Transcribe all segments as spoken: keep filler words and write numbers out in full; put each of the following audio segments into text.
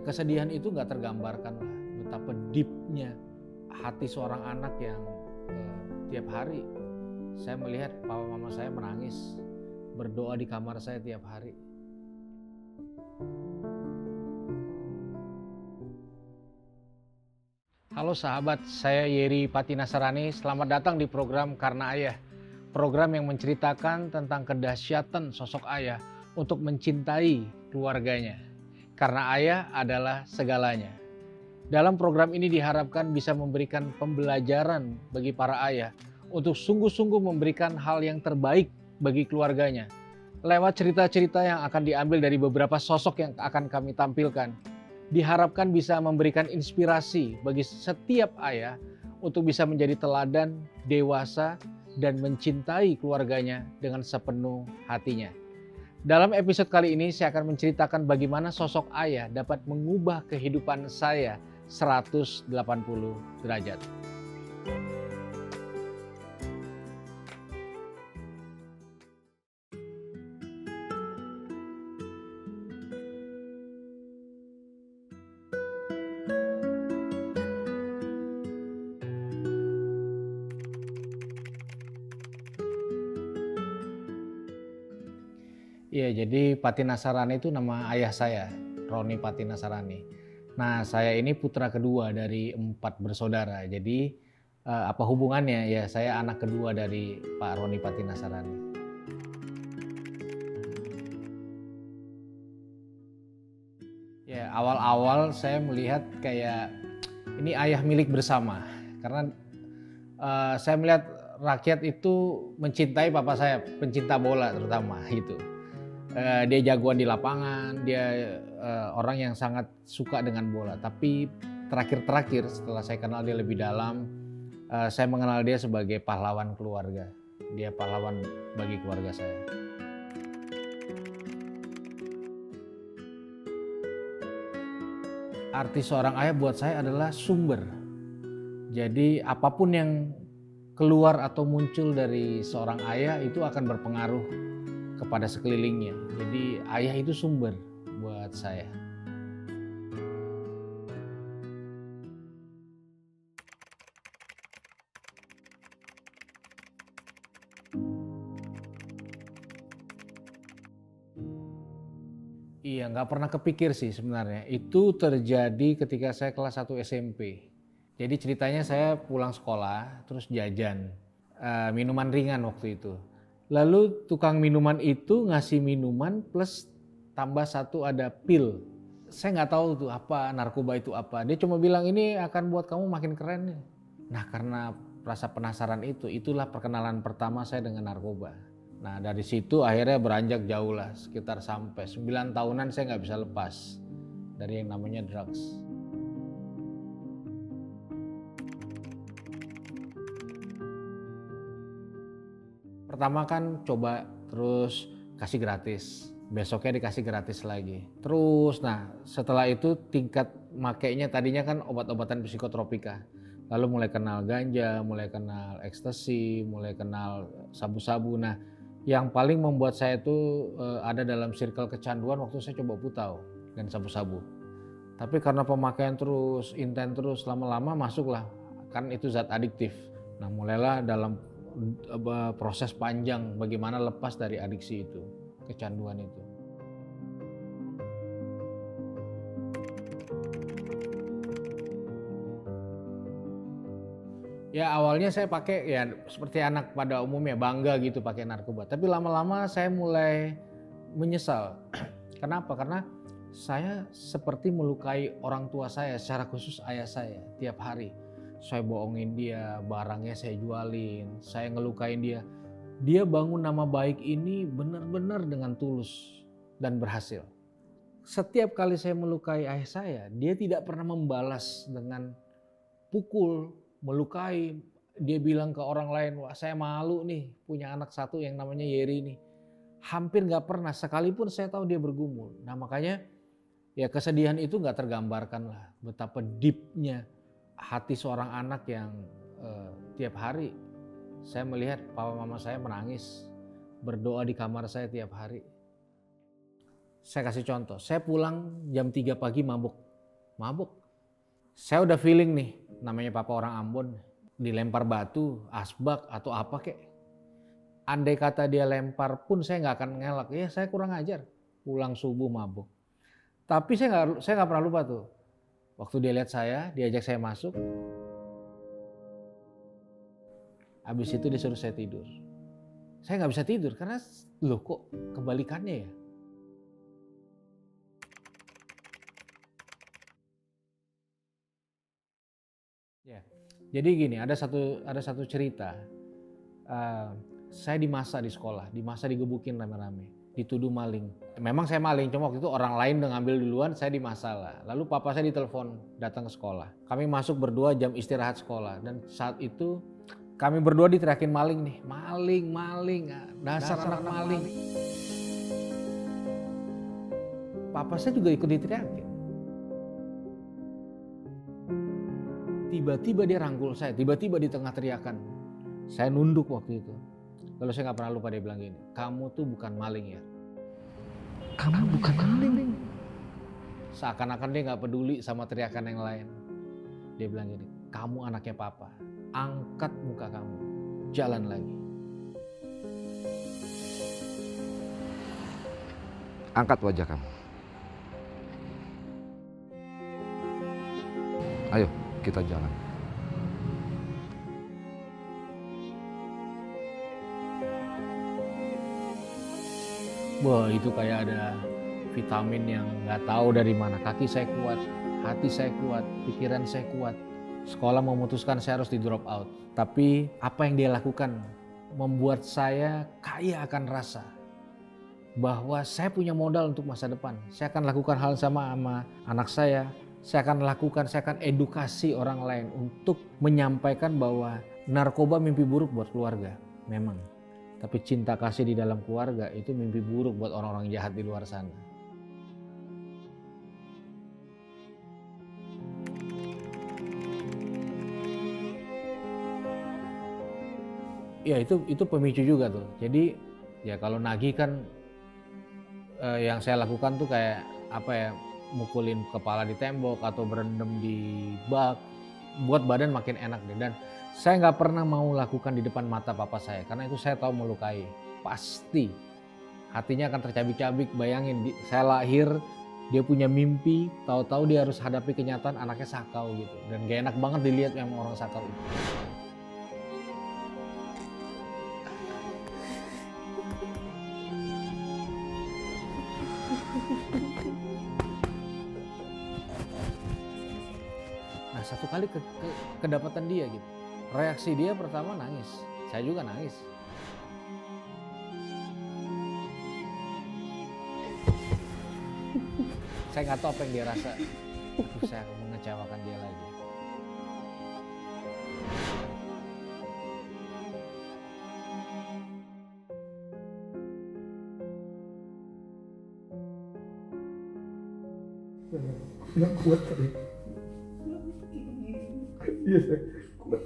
kesedihan itu nggak tergambarkan lah betapa deepnya hati seorang anak yang eh, tiap hari saya melihat papa mama saya menangis, berdoa di kamar saya tiap hari. Halo sahabat, saya Yeri Patinasarani. Selamat datang di program Karena Ayah. Program yang menceritakan tentang kedahsyatan sosok ayah untuk mencintai keluarganya. Karena ayah adalah segalanya. Dalam program ini diharapkan bisa memberikan pembelajaran bagi para ayah untuk sungguh-sungguh memberikan hal yang terbaik bagi keluarganya. Lewat cerita-cerita yang akan diambil dari beberapa sosok yang akan kami tampilkan, diharapkan bisa memberikan inspirasi bagi setiap ayah untuk bisa menjadi teladan, dewasa, dan mencintai keluarganya dengan sepenuh hatinya. Dalam episode kali ini saya akan menceritakan bagaimana sosok ayah dapat mengubah kehidupan saya seratus delapan puluh derajat. Iya, jadi Patinasarani itu nama ayah saya, Roni Patinasarani. Nah, saya ini putra kedua dari empat bersaudara. Jadi eh, apa hubungannya? Ya, saya anak kedua dari Pak Roni Patinasarani. Ya, awal-awal saya melihat kayak ini ayah milik bersama. Karena eh, saya melihat rakyat itu mencintai papa saya, pencinta bola terutama gitu. Uh, dia jagoan di lapangan, dia uh, orang yang sangat suka dengan bola. Tapi terakhir-terakhir setelah saya kenal dia lebih dalam, uh, saya mengenal dia sebagai pahlawan keluarga. Dia pahlawan bagi keluarga saya. Arti seorang ayah buat saya adalah sumber. Jadi apapun yang keluar atau muncul dari seorang ayah itu akan berpengaruh kepada sekelilingnya. Jadi ayah itu sumber buat saya. Iya, nggak pernah kepikir sih sebenarnya. Itu terjadi ketika saya kelas satu S M P. Jadi ceritanya saya pulang sekolah, terus jajan uh, minuman ringan waktu itu. Lalu tukang minuman itu ngasih minuman plus tambah satu ada pil. Saya nggak tahu tuh apa, narkoba itu apa. Dia cuma bilang ini akan buat kamu makin keren. Nah karena rasa penasaran itu, itulah perkenalan pertama saya dengan narkoba. Nah dari situ akhirnya beranjak jauh lah, sekitar sampai sembilan tahunan saya nggak bisa lepas dari yang namanya drugs. Pertama kan coba, terus kasih gratis, besoknya dikasih gratis lagi. Terus nah setelah itu tingkat makainya tadinya kan obat-obatan psikotropika. Lalu mulai kenal ganja, mulai kenal ekstasi, mulai kenal sabu-sabu. Nah yang paling membuat saya itu uh, ada dalam circle kecanduan waktu saya coba putau dan sabu-sabu. Tapi karena pemakaian terus, intens terus, lama-lama masuklah, kan itu zat adiktif. Nah mulailah dalam proses panjang bagaimana lepas dari adiksi itu, kecanduan itu. Ya awalnya saya pakai ya seperti anak pada umumnya, bangga gitu pakai narkoba. Tapi lama-lama saya mulai menyesal. Kenapa? Karena saya seperti melukai orang tua saya, secara khusus ayah saya tiap hari. Saya bohongin dia, barangnya saya jualin, saya ngelukain dia. Dia bangun nama baik ini benar-benar dengan tulus dan berhasil. Setiap kali saya melukai ayah saya, dia tidak pernah membalas dengan pukul, melukai. Dia bilang ke orang lain, wah saya malu nih punya anak satu yang namanya Yeri nih. Hampir gak pernah, sekalipun saya tahu dia bergumul. Nah makanya ya kesedihan itu gak tergambarkan lah betapa deepnya hati seorang anak yang uh, tiap hari saya melihat papa mama saya menangis, berdoa di kamar saya tiap hari. Saya kasih contoh, saya pulang jam tiga pagi mabuk. mabuk. Saya udah feeling nih, namanya papa orang Ambon, dilempar batu, asbak atau apa kek. Andai kata dia lempar pun saya nggak akan ngelak, ya saya kurang ajar. Pulang subuh mabuk. Tapi saya nggak saya nggak pernah lupa tuh. Waktu dia lihat saya, diajak saya masuk. Habis itu dia suruh saya tidur. Saya nggak bisa tidur karena loh kok kebalikannya ya. Ya, jadi gini, ada satu ada satu cerita. Uh, saya di masa di sekolah, di masa digebukin rame-rame, dituduh maling. Memang saya maling, cuma waktu itu orang lain udah ngambil duluan, saya di masalah. Lalu papa saya ditelepon datang ke sekolah. Kami masuk berdua jam istirahat sekolah dan saat itu kami berdua diteriakin maling nih, maling, maling, dasar, dasar anak, anak maling. maling. Papa saya juga ikut diteriakin. Tiba-tiba dia rangkul saya, tiba-tiba di tengah teriakan. Saya nunduk waktu itu. Lalu saya gak pernah lupa dia bilang gini, kamu tuh bukan maling ya. Kamu bukan maling. Seakan-akan dia gak peduli sama teriakan yang lain. Dia bilang gini, kamu anaknya papa, angkat muka kamu, jalan lagi. Angkat wajah kamu. Ayo kita jalan. Wah, itu kayak ada vitamin yang nggak tahu dari mana. Kaki saya kuat, hati saya kuat, pikiran saya kuat. Sekolah memutuskan saya harus di drop out. Tapi apa yang dia lakukan membuat saya kaya akan rasa bahwa saya punya modal untuk masa depan. Saya akan lakukan hal sama sama anak saya. Saya akan lakukan, saya akan edukasi orang lain untuk menyampaikan bahwa narkoba mimpi buruk buat keluarga. Memang. Tapi cinta kasih di dalam keluarga itu mimpi buruk buat orang-orang jahat di luar sana. Ya itu itu pemicu juga tuh. Jadi ya kalau nagih kan eh, yang saya lakukan tuh kayak apa ya, mukulin kepala di tembok atau berendam di bak, buat badan makin enak deh. Dan saya nggak pernah mau lakukan di depan mata papa saya, karena itu saya tahu melukai. Pasti hatinya akan tercabik-cabik. Bayangin, saya lahir, dia punya mimpi, tahu-tahu dia harus hadapi kenyataan anaknya sakau gitu. Dan gak enak banget dilihat yang orang sakau itu. Nah, satu kali ke, ke, kedapatan dia gitu. Reaksi dia pertama nangis, saya juga nangis. Saya nggak tahu apa yang dia rasa. Terus saya mengecewakan dia lagi. Nggak kuat tadi. Iya, saya kuat.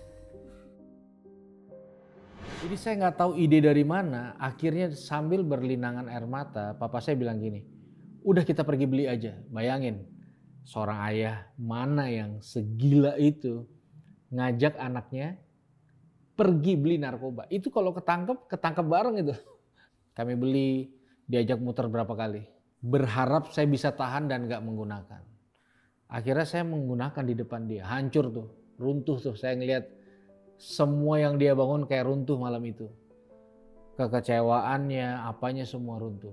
Jadi saya nggak tahu ide dari mana. Akhirnya sambil berlinangan air mata, papa saya bilang gini, udah kita pergi beli aja. Bayangin, seorang ayah mana yang segila itu ngajak anaknya pergi beli narkoba. Itu kalau ketangkep, ketangkep bareng itu. Kami beli, diajak muter berapa kali. Berharap saya bisa tahan dan nggak menggunakan. Akhirnya saya menggunakan di depan dia, hancur tuh, runtuh tuh. Saya ngeliat semua yang dia bangun kayak runtuh malam itu. Kekecewaannya, apanya semua runtuh.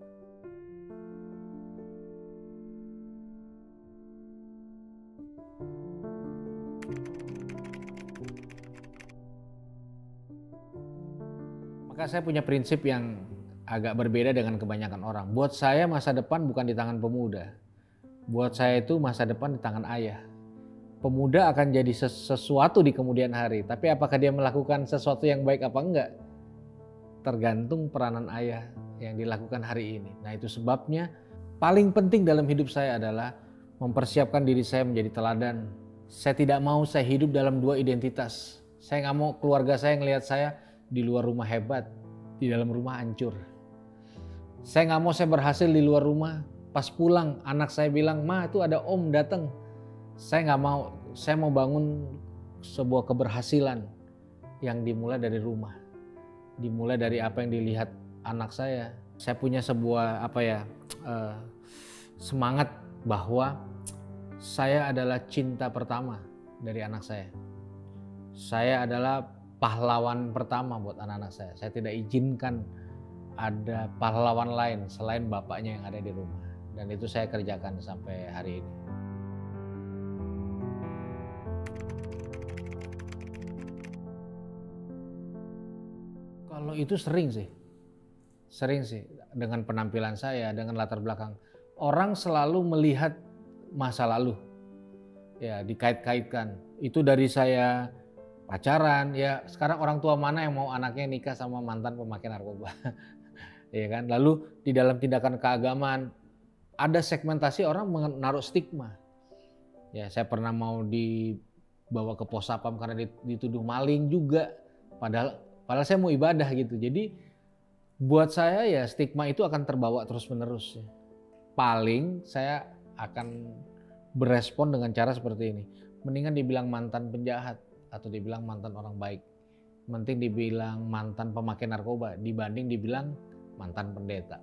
Maka saya punya prinsip yang agak berbeda dengan kebanyakan orang. Buat saya masa depan bukan di tangan pemuda. Buat saya itu masa depan di tangan ayah. Pemuda akan jadi sesuatu di kemudian hari. Tapi apakah dia melakukan sesuatu yang baik apa enggak? Tergantung peranan ayah yang dilakukan hari ini. Nah, itu sebabnya paling penting dalam hidup saya adalah mempersiapkan diri saya menjadi teladan. Saya tidak mau saya hidup dalam dua identitas. Saya nggak mau keluarga saya ngelihat saya di luar rumah hebat, di dalam rumah hancur. Saya nggak mau saya berhasil di luar rumah, Pas pulang anak saya bilang, "Ma, itu ada om datang." Saya nggak mau, saya mau bangun sebuah keberhasilan yang dimulai dari rumah. Dimulai dari apa yang dilihat anak saya. Saya punya sebuah apa ya uh, semangat bahwa saya adalah cinta pertama dari anak saya. Saya adalah pahlawan pertama buat anak-anak saya. Saya tidak izinkan ada pahlawan lain selain bapaknya yang ada di rumah. Dan itu saya kerjakan sampai hari ini. Kalau itu sering sih. Sering sih dengan penampilan saya, dengan latar belakang. Orang selalu melihat masa lalu. Ya, dikait-kaitkan. Itu dari saya pacaran, ya sekarang orang tua mana yang mau anaknya nikah sama mantan pemakai narkoba. Ya kan? Lalu di dalam tindakan keagamaan ada segmentasi orang menaruh stigma. Ya, saya pernah mau dibawa ke pos sapam karena dituduh maling juga. Padahal padahal saya mau ibadah gitu. Jadi buat saya ya stigma itu akan terbawa terus-menerus. Paling saya akan berespon dengan cara seperti ini. Mendingan dibilang mantan penjahat atau dibilang mantan orang baik. Mending dibilang mantan pemakai narkoba dibanding dibilang mantan pendeta.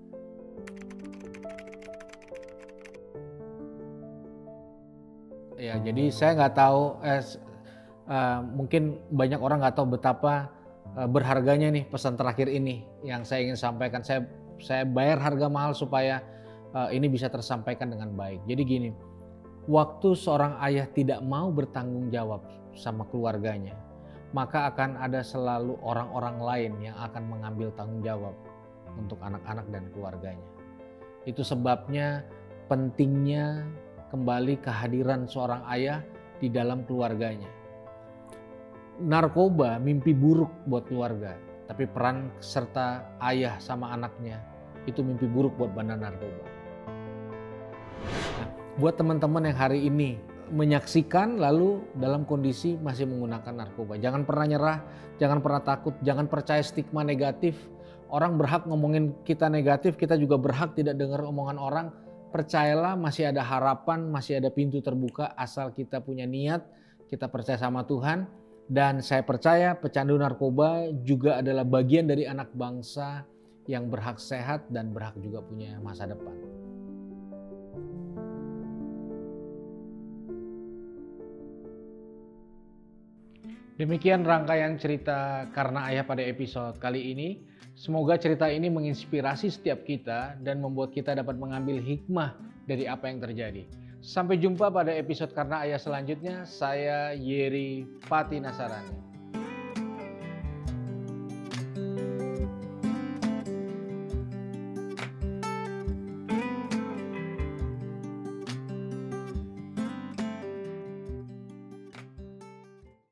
Ya, jadi saya nggak tahu, eh, uh, mungkin banyak orang nggak tahu betapa uh, berharganya nih pesan terakhir ini yang saya ingin sampaikan. Saya saya bayar harga mahal supaya uh, ini bisa tersampaikan dengan baik. Jadi gini, waktu seorang ayah tidak mau bertanggung jawab sama keluarganya, maka akan ada selalu orang-orang lain yang akan mengambil tanggung jawab untuk anak-anak dan keluarganya. Itu sebabnya pentingnya kembali kehadiran seorang ayah di dalam keluarganya. Narkoba mimpi buruk buat keluarga, tapi peran serta ayah sama anaknya itu mimpi buruk buat bandar narkoba. Nah, buat teman-teman yang hari ini menyaksikan lalu dalam kondisi masih menggunakan narkoba, jangan pernah nyerah, jangan pernah takut, jangan percaya stigma negatif. Orang berhak ngomongin kita negatif, kita juga berhak tidak dengar omongan orang. Percayalah masih ada harapan, masih ada pintu terbuka asal kita punya niat, kita percaya sama Tuhan. Dan saya percaya pecandu narkoba juga adalah bagian dari anak bangsa yang berhak sehat dan berhak juga punya masa depan. Demikian rangkaian cerita Karena Ayah pada episode kali ini. Semoga cerita ini menginspirasi setiap kita dan membuat kita dapat mengambil hikmah dari apa yang terjadi. Sampai jumpa pada episode Karena Ayah selanjutnya. Saya Yeri Pati Nasarani.